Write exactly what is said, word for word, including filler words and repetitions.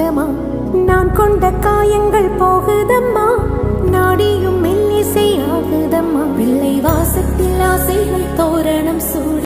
சொந்தமா நான் கொண்ட காயங்கள் போகுதம்மா நாடியும் மெல்லிசை ஆகுதம்மா பிள்ளை வாசத்தில் ஆசைகள் தோரணம் சூட